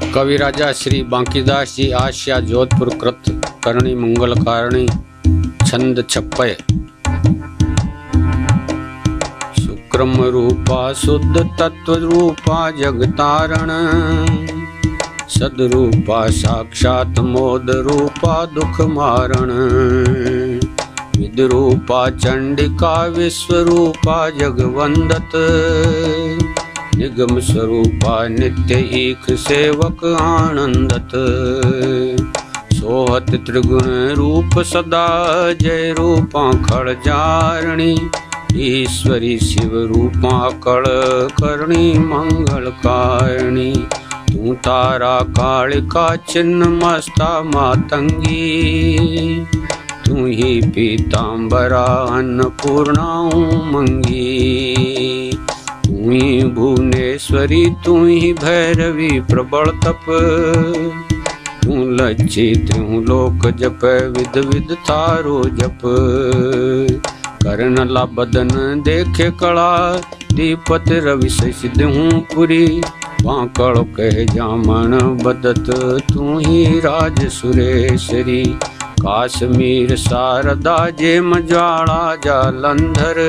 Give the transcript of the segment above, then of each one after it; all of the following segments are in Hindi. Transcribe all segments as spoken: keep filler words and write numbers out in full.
कवि राजा श्री बांकीदास जी आशिया जोधपुर कृत करणी मंगल कारणी छंद छप्पय। शुक्रम रूपा शुद्ध तत्व रूपा जगतारण, सदरूपा साक्षात मोद रूपा दुख मारण, विद्रूपा चंडिका विश्वरूपा जगवंदत, निगम स्वरूपा नित्य ईख सेवक आनंदत, सोहत त्रिगुण रूप सदा जय रूपा खड़जारणी, ईश्वरी शिव रूपा कड़ करणी मंगल कारणी, तू तारा कालिका चिन्ह मस्ता मातंगी, तू ही पीतांबरा अन्नपूर्णा उमंगी, तू ही भुवनेश्वरी तू ही भैरवी प्रबल तप, तू लज्जी त्रिहु लोक जप विद विद तारो जप, करन ला बदन देखे कला दीपत रवि सिद्धहूँ पुरी, बांकड़ कह जामन बदत तू ही राज सुरेश्वरी, काश्मीर शारदा जेम ज्वाला जालंधर,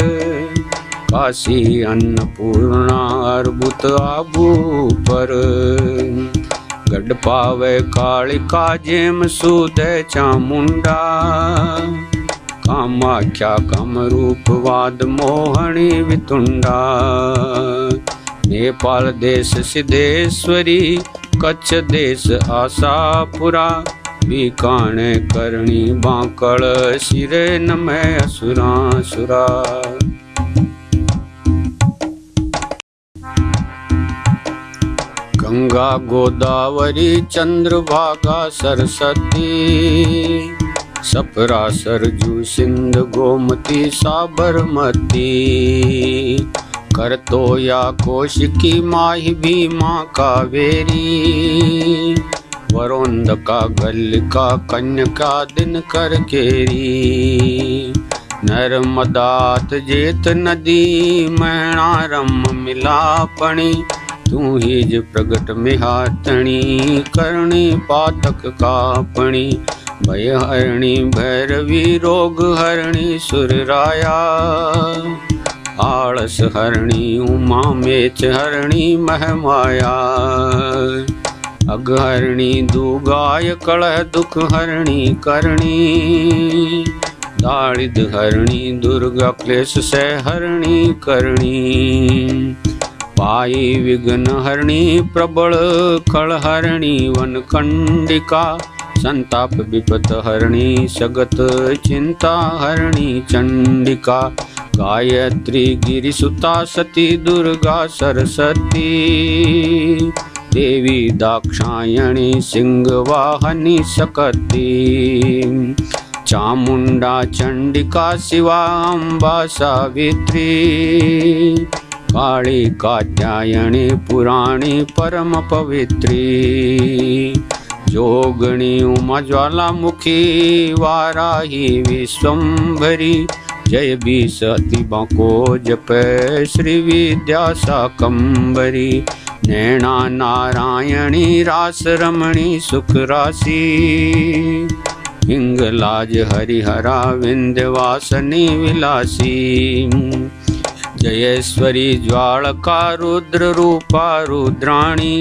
काशी अन्नपूर्णा अर्बुत आबू पर, गढ़ पावे कालिका जेम सुदय चामुंडा, कामाख्या कामरूप वाद मोहनी वितुंडा, नेपाल देश सिद्धेश्वरी, कच्छ देश आशापुरा, बीकाने करणी बांकड़ सिरे नमः असुरासुरा। गंगा गोदावरी चंद्रभागा सरस्वती, सफरा सरजू सिंध गोमती साबरमती, करतोया कोशिकी माही भीमा कावेरी, वरोंदका गल्लिका कन्यका दिनकर केरी, नर्मदात जेत नदी मैणारम मिलापणी, तू ही ज प्रगट मिहातणी करणी पातक कापणी, भय हरणी भैरवी रोग हरणी सुरराया, आलस हरणी उमा मेच हरणी महमाया, अघहरणी दुगाय कलह दुख हरणी करणी, दारिद हरणी दुर्गा क्लेश से हरणी करणी, पाई विघ्न हरणी प्रबल खल हरणी वन कंडिका, संताप विपत हरणी सगत चिंता हरणी चंडिका, गायत्री गिरिसुता सती दुर्गा सरस्वती, देवी दाक्षायणी सिंह वाहनी सकती, चामुंडा चंडिका शिवा अम्बा सावित्री, काली कात्यायनी पुराणी परम पवित्री, जोगणी उमा ज्वालामुखी वाराही विश्वम्भरी, जय भी सती बांको जप श्री विद्या शाकंभरी, नैना नारायणी रास रमणी सुख राशि, हिंगलाज हरिहरा विंध्यवासिनी विलासी, जयेश्वरी ज्वालका रुद्र रूपा रुद्राणी,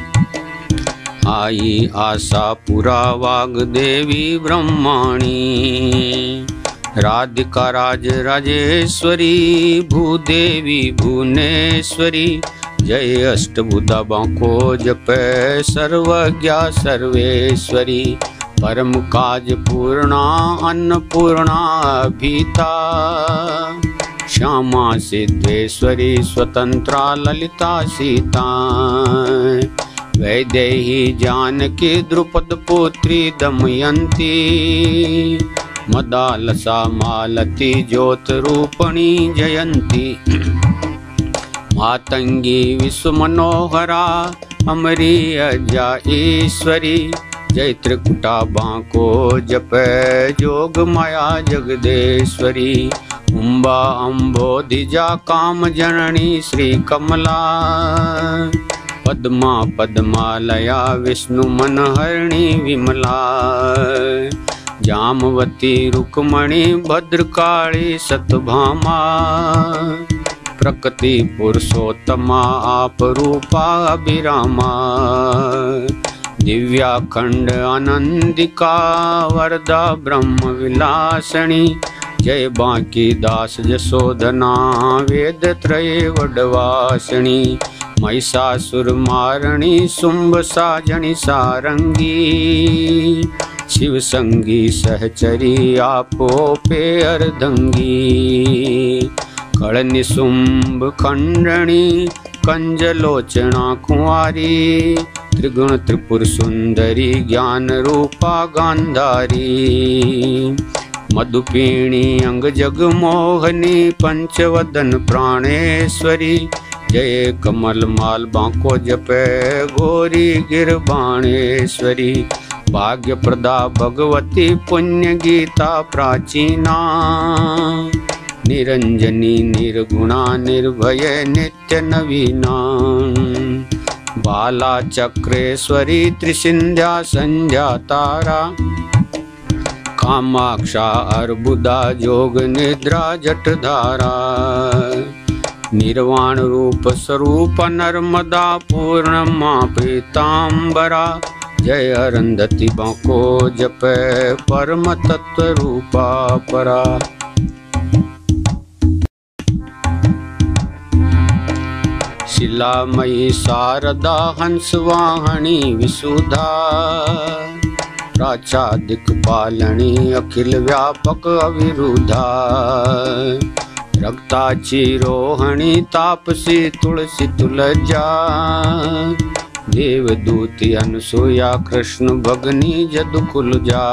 आई आशापुरा वाग्देवी ब्रह्माणी, राधिका राज राजेश्वरी भूदेवी भुवनेश्वरी, जय अष्टभुजा बांको जप सर्वज्ञा सर्वेश्वरी, परम काज पूर्णा अन्नपूर्णा भीता, श्यामा सिद्धेश्वरी स्वतंत्रा ललिता सीता, वैदेही जानकी द्रुपद पुत्री दमयंती, मदालसा मालती ज्योत रूपणी जयंती, मातंगी विश्व मनोहरा अमरी अजा ईश्वरी, जय त्रिकुटा बांको जप जोग माया जगदेश्वरी, उम्बा अम्बोधिजा काम जननी श्री कमला, पद्मा पद्मालया विष्णु मनहरिणी विमला, जामवती रुक्मणी भद्रकाली सतभामा, प्रकृति पुरुषोत्तमा आप रूपा अभिरामा, दिव्याखंड आनंदिका वरदा ब्रह्म विलासणी, जय बांकी दास जसोधना वेद त्रय वडवासणी, महिषासुर मारणी शुंभ साजनी सारंगी, शिव संगी सहचरी आपो पे अर्धंगी, कल निशुंभ खंडनी कंजलोचना कुंवारी, त्रिगुण त्रिपुर सुंदरी ज्ञान रूपा गांधारी, मधुपीणी अंग जग मोहनी पंचवदन प्राणेश्वरी, जय कमल माल बांको जपे गोरी गिरबाणेश्वरी, भाग्य प्रदा भगवती पुण्य गीता प्राचीना, निरंजनी निर्गुणा निर्भय नित्य नवीना, बाला चक्रेश्वरी त्रिसिंध्या संध्या तारा, कामाक्षा अर्बुदा जोग निद्रा जटधारा, निर्वाण रूप स्वरूप नर्मदा पूर्णमा पीतांबरा, जय अरुंधति बांको जपे परम तत्व रूपा परा। शिलामयी शारदा हंस वाहनी विसुधा, प्राचादिक पालनी अखिल व्यापक अविरुद्धा, रक्ताची रोहणी तापसी तुलसी तुलजा, देवदूती अनुसुया कृष्ण भगनी जदुकुलजा,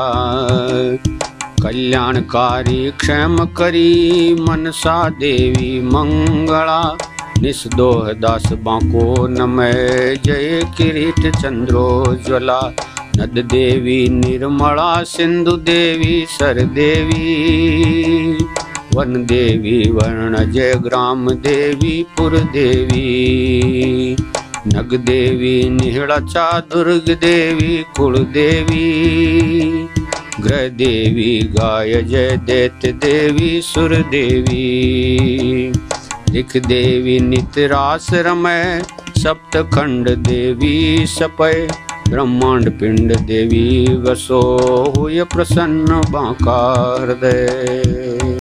कल्याणकारी क्षेम करी मनसा देवी मंगला, निस्दोह दास बांको नमः जय किरीट चंद्रोज्वला, नद देवी निर्मला सिंधु देवी सर देवी, वन देवी वर्ण जय ग्राम देवी पुर देवी, नग देवी निहड़चा दुर्ग देवी कुल देवी, ग्रह देवी गाय जय दैत्य देवी सुर देवी, दिख देवी नितरास रमय सप्तखंड देवी सपय, ब्रह्मांड पिंड देवी वसो हुय प्रसन्न बांका हृदय।